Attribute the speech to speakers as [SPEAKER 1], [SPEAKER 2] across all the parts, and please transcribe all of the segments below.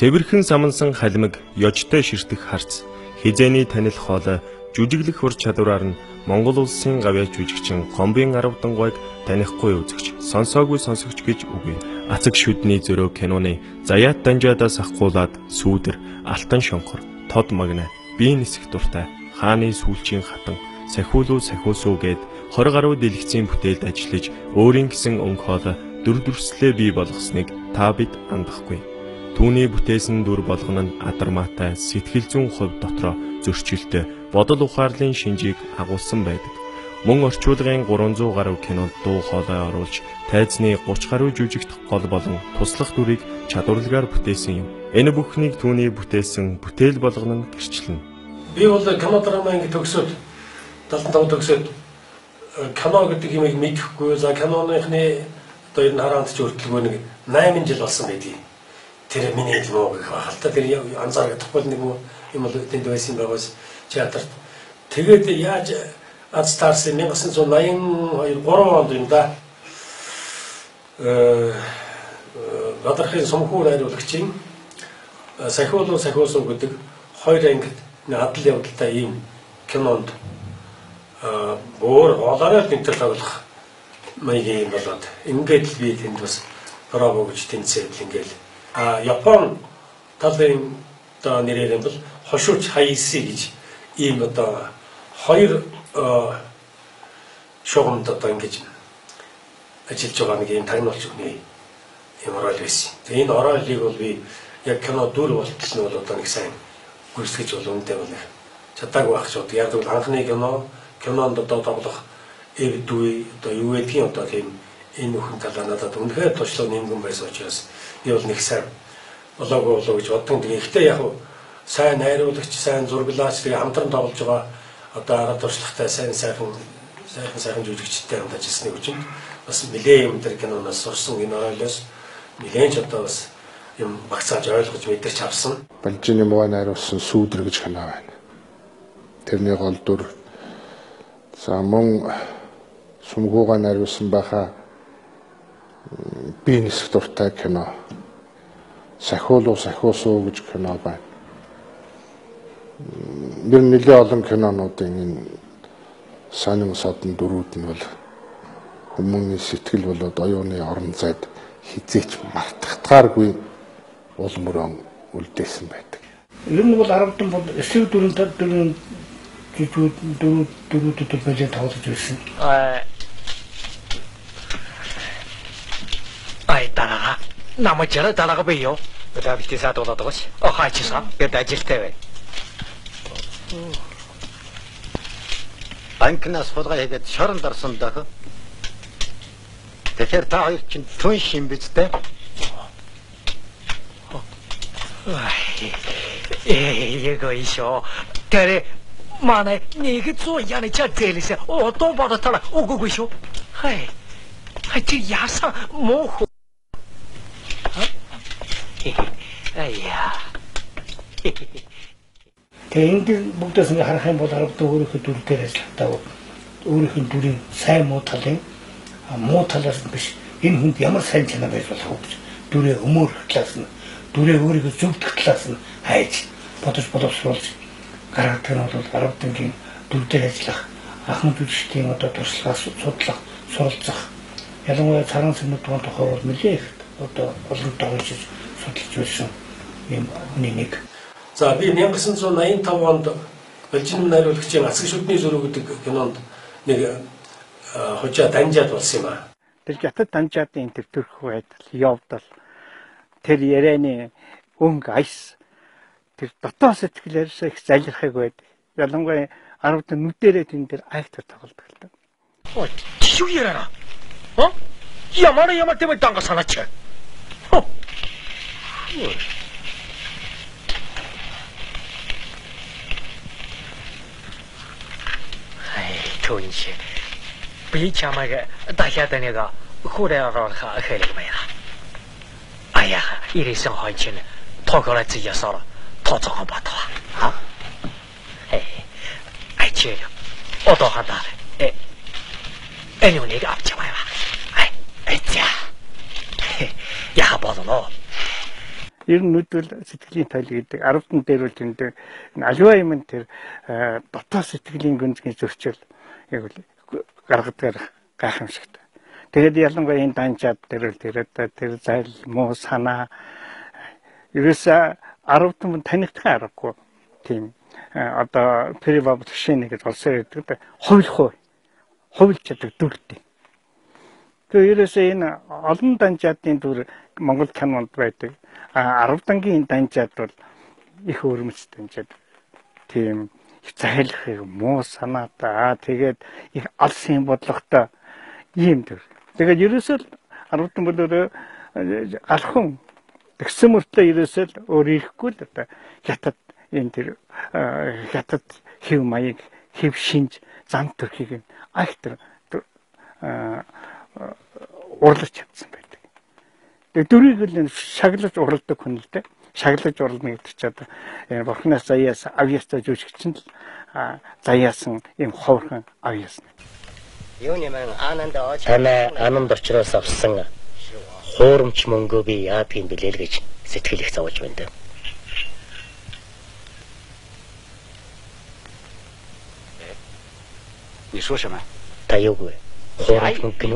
[SPEAKER 1] Цэвэрхэн самансан халимаг, ёжтой ширтэх харц, хизээний танил хоолой, жүжиглэх ур чадвараар нь Монгол улсын гавьяа жүжигчин Гомбын 10 дангойг танихгүй үзэгч, сонсоогүй сонсогч гэж үгүй. Ацаг шүдний зөрөө киноны Заяат Данжаадаас ахгуулаад Сүүдэр, Алтан шонхор, Тод магна, Би нисэх дуртай, Хааны сүүлчийн хатан, Сахиулуу сахиусуу гээд 20 гаруй дэлгэцийн бүтээлд ажиллаж өөрийн гэсэн өнгө хоолой дүр дүрслэлээ бий болгосныг та бид андахгүй. Түүний бүтээсэн дүр болгоно нь адармаатай сэтгэл зүйн хувь дотроо зөрчилтэй бодол ухаарлын шинжийг агуулсан байдаг. Мөн орчуулгын 300 гаруй кинонд дуу хоолой оруулж тайзны 30 гаруй жүжигт гол болон туслах дүрийг чадварлагаар бүтээсэн юм. Энэ бүхнийг түүний бүтээсэн бүтээл болгоно нь гэрчлэнэ.
[SPEAKER 2] Би бол кино драма ингэ төгсөөд 75 төгсөөд кино гэдэг юм мэдэхгүй. За киноныхны одоо энэ хараанд ч өртөлгөө нэг 8 жил болсон байдгийг. Тэр миний л муу гэх хаалтаа тэр анзаарахгүй нэг юм бол тэнд байсан байгаас театрт. Тэгээд яаж Ацтарс 1982 3 онд юм да. Гадархын сумхуу найруулагчийн Сахиулуу сахиусуу гэдэг хоёр ангид адал явдалтай ийм кинонд өөр олоорой тэмцэл тоглох маягийн болоод ингээд л би тэнд бас браво гэж тэнцээд ингээл Япон талын одоо нэрээр бол хошууч хайси гэж ийм одоо хоёр шугамд одоо ингэж ажиллаж байгаа нэг юм тагнуулч өгний юм орол байсан. Тэгээ энэ ороолыг бол би яг кино дүр болтол нь бол одоо нэг сайн гүйцэтгэж бол үнэтэй бол чадаагүй байх ч одоо яг л анхны кинонд одоо тоглох эв дүй одоо юу гэдгийг одоо тийм энэ бүхэн талаа надад үнэхээр туршлага нэмгэн байсан учраас би бол нэг сайн болоогүй гэж бодсон. Тэгээ ихтэй яг сайн найруулагч, сайн зурглаач тэгээ хамтран тоглож байгаа одоо арга туршлагатай сайхан жүжигчтэй хамт ажилласны хүчинд бас нэлээд юм дээр киноноос сурсан энэ оройлоос нэлээд ч одоо бас юм багцааж ойлгож мэдэрч авсан.
[SPEAKER 3] Балжины муу найруулсан Сүүдэр гэж кино байна. Тэрний гол дүр за мөн сумгуугаа найруулсан байхаа Би нисэх дуртай кино. Сахиулуу сахиусуу гэж кино байна. Бид нэлээд олон кинонуудын энэ сонин содон дөрүүд нь бол хүмүүний сэтгэл болоод оюуны орон зайд хизээч мартагдахааргүй уул мөрөн үлдээсэн байдаг.
[SPEAKER 4] Ер нь бол 10 дан бол эсрэг дөрөв байж тоглож байсан.
[SPEAKER 5] Дараага намайг дараага бийё. Одоо битээ саад болоод байгаа ш. Хаачихсан. Бид ажилтай бай. Банкнаас хулгай хийгээд шорон дарсан даа. Тэгэхээр та хоёр чинь түн шин бизтэй. Эего ишо. Тэр манай нэг зөө яны чагэлээс одоо бодотала уггүй шүү. Хай. Чи яасан мох. Аяа.
[SPEAKER 4] Тэгээд бүгдээс ингэ харах юм бол 10 дэх өөрийнхөө дүр дээр ажилладаг. Өөрийнхөө дүрийн сайн муу талын муу талаас нь биш. Энэ хүнд ямар сайн чанар байж болох вэ гэж дүрээ өмөрөх талаас нь дүрээ өөрийнхөө зөвдөх талаас нь хайж бодож боловсруулж гаргадаг нь бол 10 дахь дүр дээр ажиллах ахмад жүжигчдийн одоо туршлагаас судлах, суралцах. Ялангуяа царан сэмнүүдийн тухай бол нэлээд их одоо олон тооч судалж байсан юм нэг.
[SPEAKER 2] За би 1985 онд Балжин найруулагчийн Ацаг шүдний зөрөө гэдэг кинонд нэг хожаа Данжаад болсон юм аа.
[SPEAKER 6] Тэр Хятад Данжаадын төвтөрөх байдал явдал тэр ярианы өнгө айс тэр дотоо сэтгэлээрээс их залхихыг байд. Ялангуяа 10 дэх нүдэрээ тэн дээр айхтар тоглодог л та.
[SPEAKER 5] Ой, юу яраа? Ямар тийм данга санаач. Түүнийшээ би чамайг дахиад нэг хүрээгээр хэлэх байна. Аяа, ирсэн хойчин тоглож ясаар тооцоогоо батваа. Айчээ. Одоо хадаа. Энийг авч яваа. Айчаа. Яа болоо.
[SPEAKER 6] Ер нь нүдвэл сэтгэлийн тойл гэдэг 10 дээр бол энэ аливаа юм тэр дотоод сэтгэлийн гүнзгий зөрчил яг л гаргадаг гайхамшигтай. Тэгээд ялангуяа энэ данчаад дээр тэр зайл муу санаа ерөөсөө 10 хүн танигдах аргагүй. Тийм одоо перебаб шинэ гэж олсоор гэдэг хувилж чаддаг дүртэй. Тэгээ ерөөсөө энэ олон данчаадын дүр Монгол кинонд байдаг. 10 дангийн данчаад бол их өрмөц данчаад. Тийм зайлах муу санаатай тэгээд их алсын бодлоготой ийм төр. Тэгээд ерөөсөө 10 дан болоо алхан тэгсэн мөртлөө ерөөсөө өөр ирэхгүй л одоо хятад энэ тэр хятад хэв маяг хэв шинж зам төрхийг айхтар урлаж чадсан байдаг. Тэгээд дөрийг л шаглаж уралдаг хүн л дээ. Шаглаж урлна гэдэг чинь одоо бурхнаас заяас авьяастай жүжигчин л заяасан юм ховрхон авьяасна.
[SPEAKER 5] Танай ананд очроос авсан хуурамч мөнгөө би яа тийм билээ л гэж сэтгэл их зовж байна.
[SPEAKER 7] 你说什么？
[SPEAKER 5] Таяагүй. Хуурамч мөнгө гэнэ үү?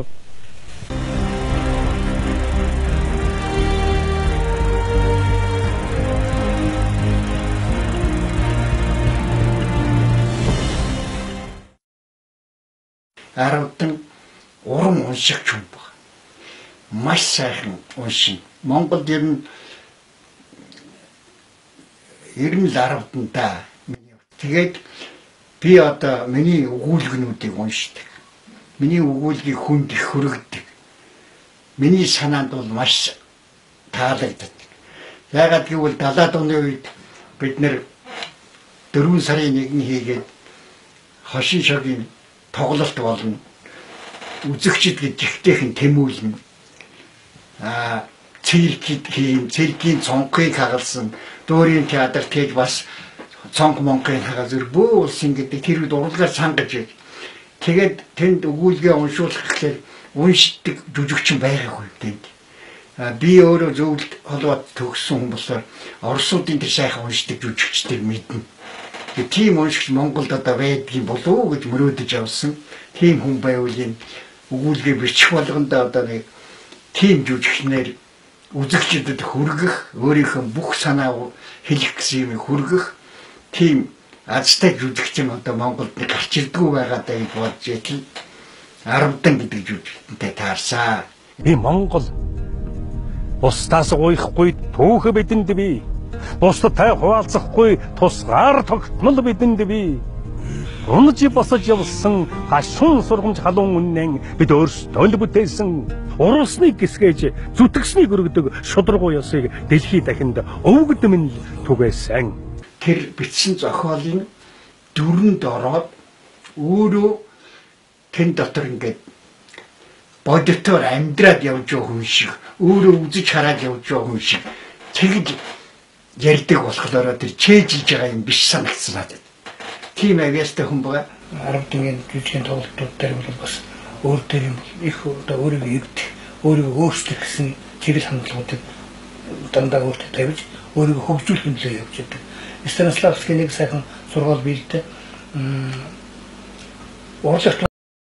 [SPEAKER 4] Аравдан уран уншигч хүн баг. Маш сайхан уншин. Монголд ер нь л аравдантаа. Тэгээд би одоо миний өгүүлгэнүүдийг уншдаг. Миний өгүүлгийг хүнд их хүргэдэг. Миний санаанд бол маш таалагддаг. Яагаад гэвэл 70-аад оны үед бид нэр 4 сарын 1-ний хийгээд хошин шогийн тоглолт болно. Үзэгчд гэж ихтэйхэн тэмүүлнэ. Циркийн цонхыг хагалсан дуурийн театр тэгж бас цонх монхыг хагалсан бүх улсын гэдэг тэр үед урлагаар сангаж байг. Тэгээд тэнд өгүүлгээ уншуулах гэхээр уншдаг жүжигчин байгаагүй тэнд. Би өөрөө зөвлөлт холбоод төгссөн хүн болохоор орсуудын тэр сайхан уншдаг жүжигчдийг мэднэ. Тийм уншигч Монголд одоо байдгийн болов уу гэж мөрөөдөж явсан. Тийм хүн байвал энэ өгүүлгээ бичих болгондоо одоо нэг тийм жүжигчнэр үзэгчдэд хүргэх, өөрийнхөө бүх санаа хэлэх гэсэн юм хүргэх тийм азтай жүжигчин одоо Монголд гарч ирдгүү байгаадаа гэж бодож итэл 10 дан гэдэг жүжигчтэй таарсан.
[SPEAKER 8] Би Монгол бусдаас гуйхгүй түүх бидэнд бий. Бусдад хуваалцахгүй тусгаар тогтмол бидэнд бий. Унаж босож явсан гашуун сургамж халуун үнэн бид өөрсдөө л бүтээсэн. Уруусны гисгэж зүтгэснийг өргөдөг шударгуу ёсыг дэлхий дахинд өвгдөм нь түгээсэн.
[SPEAKER 4] Тэр бичсэн зохиолын дүрэнд ороод өөрөө тэн дотор ингээд бодитоор амьдраад явж байгаа хүн шиг, өөрөө үзэж хараад явж байгаа хүн шиг тэгж ярьдаг болохоор тэр чэйжилж байгаа юм биш санагдсан надад. Тийм авьяастай хүн байгаа. 10 дангийн жүжигчийн тоглолтууд дээр бол бас өөр дээр юм их одоо өөрийгөө эвдэх, өөрийгөө өөрчлөх гэсэн чиглэл хандлагуудыг дандаа өөртөө тавьж өөрийгөө хөгжүүлэх нөлөө явж байдаг. Станиславский нэг сайхан сургаал биелдэг. Урлагт